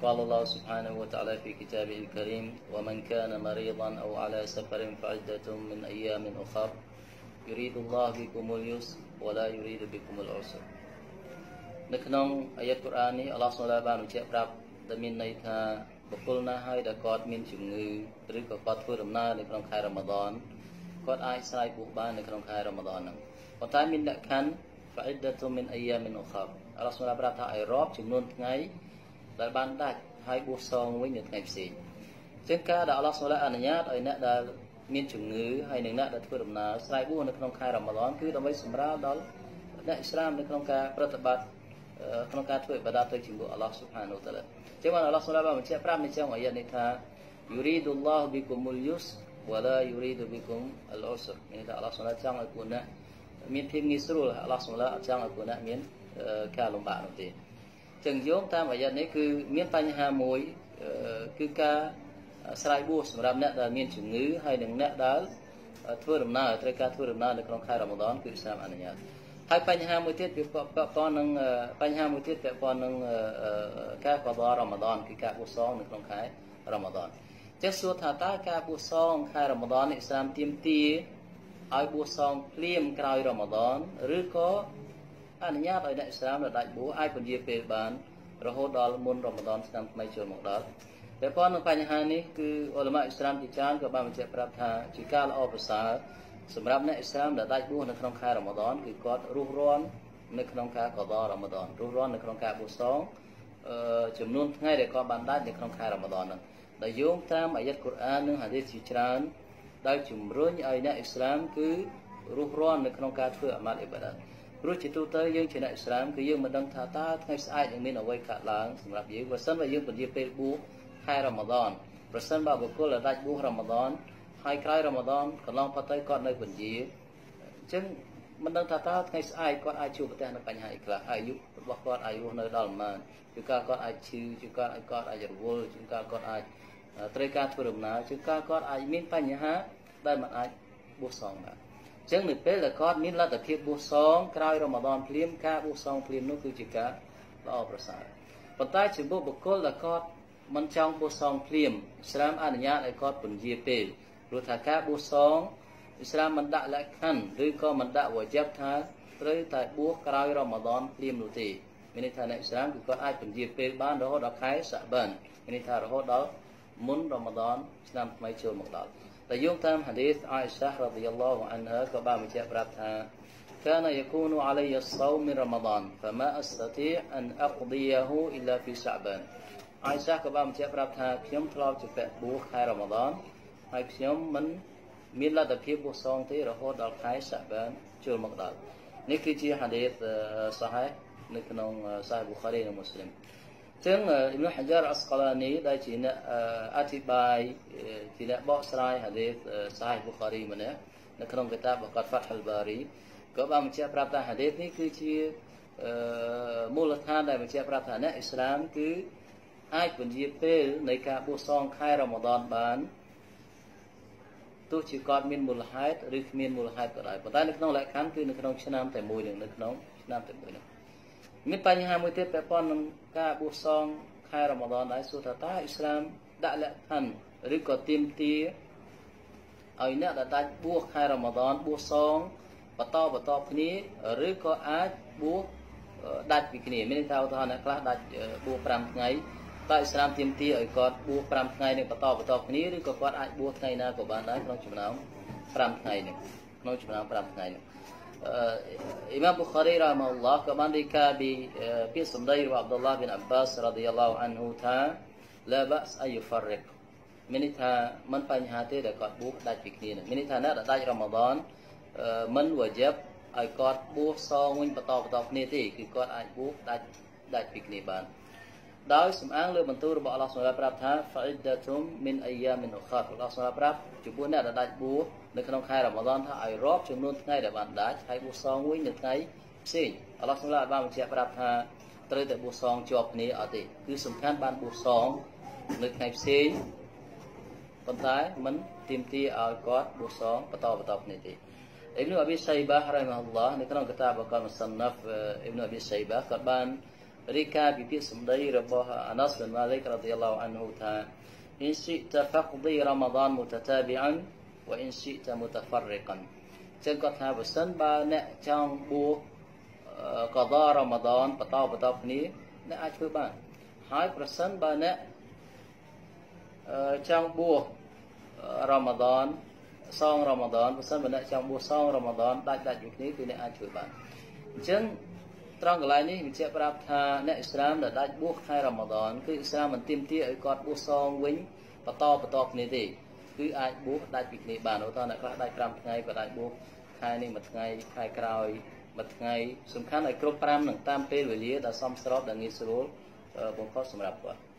قال الله سبحانه وتعالى في كتابه الكريم ومن كان مريضا أو على سفر فعدة من أيام أخر يريد الله بكم اليسر ولا يريد بكم العسر នៅក្នុងអាយ៉ាតកូរ៉ាននេះអល់ឡោះសុបហានបានបញ្ជាក់ប្រាប់ដែលមានន័យថាបុគ្គលណាហើយដែលគាត់មានជំងឺឬក៏គាត់ធ្វើដំណើរនៅក្នុងខែរ៉ាម៉ាឌនគាត់អាចស្រ័យបុះបាននៅក្នុងខែរ៉ាម៉ាឌនហ្នឹងប៉ុន្តែមានលក្ខខណ្ឌ فعدة من أيام أخر អល់ឡោះសុបហានប្រាប់ថាឲ្យរាប់ចំនួនថ្ងៃដែលបានដាច់ហើយបួសសងវិញនៅថ្ងៃផ្សេងជាងការដែលអល់ឡោះសុបហានអនុញ្ញាតឲ្យអ្នកដែលមានជំងឺហើយនិងអ្នកដែលធ្វើដំណើរស្រ័យបួសនៅក្នុងខែរ៉ាម៉ាឌនគឺដើម្បីសម្រាលដល់អ្នកអ៊ីស្លាមនៅក្នុងការប្រតិបត្តិក្នុងការធ្វើឥបាដាតទៅជាមួយអល់ឡោះស៊ុបហានូវតាឡាចឹងបានអល់ឡោះស៊ុបហានបានបញ្ជាក់ប្រាប់នៅក្នុងអាយ៉ាតនេះថា Yuridullahu bikumul yusr wa la yuridu bikum al-usr មានថាអល់ឡោះស៊ុបហានចង់ឲ្យពួកអ្នកមានភាពងាយស្រួលអល់ឡោះស៊ុបហានអត់ចង់ឲ្យពួកអ្នកមានការលំបាកនោះទេចឹងយោងតាមអាយ៉ាតនេះគឺមានបញ្ហាមួយគឺការស្រ័យបួសសម្រាប់អ្នកដែលមានជំងឺហើយនិងអ្នកដែលធ្វើដំណើរត្រូវការធ្វើដំណើរនៅក្នុងខែរ៉ាម៉ាឌនគឺឥស្លាមអនុញ្ញាតហើយបញ្ហាមួយទៀតពាក់ព័ន្ធនឹងបញ្ហាមួយទៀតពាក់ព័ន្ធនឹងការកដារ៉ាម៉ាឌនគឺការបួសសងនៅក្នុងខែរ៉ាម៉ាឌនចេះសួរថាតើការបួសសងខែរ៉ាម៉ាឌននេះឥស្លាមទាមទារឲ្យបួសសងភ្លាមក្រោយរ៉ាម៉ាឌនឬក៏អនុញ្ញាតឲ្យអ្នកឥស្លាមដែលដាច់បួសអាចពន្យាពេលបានរហូតដល់មុនរ៉ាម៉ាឌនឆ្នាំថ្មីចូលមកដល់ពាក់ព័ន្ធនឹងបញ្ហានេះគឺអ៊ុលម៉ាអ៊ីស្លាមជាច្រើនក៏បានបញ្ជាក់ប្រាប់ថាជាការល្អប្រសើរសម្រាប់អ្នកអ៊ីស្លាមដែលដាច់បួសនៅក្នុងខែរ៉ាម៉ាឌនគឺគាត់រុះរាន់នៅក្នុងការកដារ៉ាម៉ាឌនរុះរាន់នៅក្នុងការបួសសងចំនួនថ្ងៃដែលគាត់បានដាច់នៅក្នុងខែរ៉ាម៉ាឌនហ្នឹងដែលយោងតាមអាយ៉ាតកូរ៉ាននិងហាឌីសជាច្រើនដែលជំរុញឲ្យអ្នកអ៊ីស្លាមគឺរុះរាន់នៅក្នុងការធ្វើអាម៉ាល់អ៊ីបាដាតព្រោះជាទូទៅយើងជាអ្នកអ៊ីស្លាមគឺយើងមិនដឹងថាតើថ្ងៃស្អែកនឹងមានអ្វីកើតឡើងសម្រាប់យើងបើសិនបើយើងពន្យាពេលបួសខែរ៉ាម៉ាឌនប្រសិនបើបុគ្គលដែលដាច់បួសរ៉ាម៉ាឌនហើយក្រោយរ៉ាម៉ាឌនកន្លងផុតទៅគាត់នៅពន្យាអញ្ចឹងមិនដឹងថាតើថ្ងៃស្អែកគាត់អាចជួបប្រទះនឹងបញ្ហាអីខ្លះអាយុរបស់គាត់អាចរស់នៅដល់ប៉ុន្មានជួនកាលគាត់អាចឈឺជួនកាលគាត់អាចរវល់ជួនកាលគាត់អាចត្រូវការធ្វើដំណើរជួនកាលគាត់អាចមានបញ្ហាដែលមិនអាចបួសសងបានអញ្ចឹងនៅពេលដែលគាត់មានលទ្ធភាពបួសសងក្រោយរ៉ាម៉ាឌនភ្លាមការបួសសងភ្លាមនោះគឺជាការល្អប្រសើរប៉ុន្តែចំពោះបុគ្គលដែលគាត់មិនចង់បួសសងភ្លាមឥស្លាមអនុញ្ញាតឲ្យគាត់ពន្យាពេលព្រោះថាការបួសសងឥស្លាមមិនដាក់លក្ខខណ្ឌឬក៏មិនដាក់វ៉ាជីបថាត្រូវតែបួសក្រោយរ៉ាម៉ាឌនភ្លាមនោះទេមានន័យថាអ្នកឥស្លាមគឺគាត់អាចពន្យាពេលបានរហូតដល់ខែសាបានមានន័យថារហូតដល់មុនរ៉ាម៉ាឌនឆ្នាំថ្មីចូលមកដល់តែយោងតាមហាឌីសអាអ៊ីសារ៉ាឌីយ៉ាឡោះអានហាក៏បានបញ្ជាក់ប្រាប់ថា كان يكون علي الصوم من رمضان فما أستطيع أن أقضيه إلا في شعبان អាយសាក៏បានបញ្ជាក់ប្រាប់ថាខ្ញុំធ្លាប់ជាពាក់បួសខែរ៉ាម៉ាឌនហើយខ្ញុំមិនមានលទ្ធភាពបួសសងទេរហូតដល់ខែសាបានចូលមកដល់នេះគឺជាហាឌីសសាហេះនៅក្នុងសាហេប៊ូខារីនិងមូស្លីមអញ្ចឹងអ៊ីប្នុហាចារអស្កឡានីដែលជាអ្នកអធិប្បាយជាអ្នកបកស្រាយហាឌីសសាហេប៊ូខារីម្នាក់នៅក្នុងគតាបរបស់គាត់ ហ្វាត់ហុលបារីក៏បានបញ្ជាក់ប្រាប់ថាហាឌីសនេះគឺជាមូលដ្ឋានដែលបញ្ជាក់ប្រាប់ថាអ្នកអ៊ីស្លាមគឺអាចពន្យាពេលនៃការបួសសងខែរ៉ាម៉ាឌនបានទោះជាគាត់មានមូលហេតុឬគ្មានមូលហេតុក៏ដោយប៉ុន្តែនៅក្នុងលក្ខខណ្ឌគឺនៅក្នុងឆ្នាំតែមួយនឹងនៅក្នុងឆ្នាំតែមួយនឹងមានបញ្ហាមួយទៀតពាក់ព័ន្ធនឹងការបួសសងខែរ៉ាម៉ាឌនដែរសួរថាតើអ៊ីស្លាមដាក់លក្ខខណ្ឌឬក៏ទាមទារឲ្យអ្នកដែលដាច់បួសខែរ៉ាម៉ាឌនបួសសងបន្តគ្នាឬក៏អាចបួសដាច់ពីគ្នាមានន័យថាឧទាហរណ៍អ្នកខ្លះដាច់បួស5ថ្ងៃតែឥស្លាមទាមទារឲ្យគាត់បួស5ថ្ងៃនឹងបន្តគ្នាឬក៏គាត់អាចបួសថ្ងៃណាក៏បានដែរក្នុងចំណោម5ថ្ងៃនេះក្នុងចំណោម5ថ្ងៃនេះអ៊ីម៉ាមប៊ូខារីរ៉ាម៉ាអ៊ុលឡោះក៏បានរាយការណ៍ពីពាក្យសម្ដីរបស់អាប់ឌុលឡាហ៍ប៊ីនអាប់បាសរ៉ាឌីយ៉ាឡោះអានហ៊ូថាឡាបាសអយហ្វារិកមានន័យថាមិនបញ្ហាទេដែលគាត់បួសដាច់ពីគ្នានឹងមានន័យថាអ្នកដែលដាច់រ៉ាម៉ាឌនមិនវ៉ាជីបឲ្យគាត់បួសសងវិញបន្តគ្នាទេគឺគាត់អាចបួសដាច់ពីគ្នាបានដោយសំអាងលើបន្ទូលរបស់អល់ឡោះសុបហានប្រាប់ថា فعدة من أيام أخر អល់ឡោះសុបហានប្រាប់ចំពោះអ្នកដែលដាច់បួសនៅក្នុងខែរ៉ាម៉ាឌនថាឲ្យរាប់ចំនួនថ្ងៃដែលបានដាច់ហើយបួសសងវិញនៅថ្ងៃផ្សេងអល់ឡោះសុបហានបានបញ្ជាក់ប្រាប់ថាត្រូវតែបួសសងជាប់គ្នាអត់ទេគឺសំខាន់បានបួសសងនៅថ្ងៃផ្សេងប៉ុន្តែមិនទាមទារឲ្យគាត់បួសសងបន្តគ្នាទេអ៊ីប្នុអប៊ីសៃបារ៉ៃម៉ាអល់ឡោះនៅក្នុងគតាបកលមុសន្ណាហ្វអ៊ីប្នុអប៊ីសៃបាគាត់បានរីកាពិភាក្សាសម្ដីរបស់អាណាសបិនម៉ាលិករ៉ាឌីយ៉ាឡោអានហ៊ូថា إن شئت فقضي رمضان متتابعا وإن شئت متفرقا ចឹងគាត់ថាបើសិនបើអ្នកចង់បួសកដារ៉ាម៉ាឌនបន្តគ្នាអ្នកអាចធ្វើបានហើយប្រសិនបើអ្នកចង់បួសរ៉ាម៉ាឌនសងរ៉ាម៉ាឌនបើសិនបើអ្នកចង់បួសសងរ៉ាម៉ាឌនដាច់ដូចគ្នាគឺអ្នកអាចធ្វើបានអញ្ចឹងត្រង់កន្លែងនេះវិជាប្រាប់ថាអ្នកអ៊ីស្លាមដែលដាច់បួសខែរ៉ាម៉ាឌនគឺអ៊ីស្លាមមិនទាមទារឲ្យគាត់បួសសងវិញបន្តគ្នាទេគឺអាចបួសដាច់ពីគ្នាបានឧទាហរណ៍អ្នកខ្លះដាច់5ថ្ងៃក៏ដាច់បួសខែនេះមួយថ្ងៃខែក្រោយមួយថ្ងៃសំខាន់ឲ្យគ្រប់5នឹងតាមពេលវេលាដែលសមស្របដែលងាយស្រួលបំផុតសម្រាប់គាត់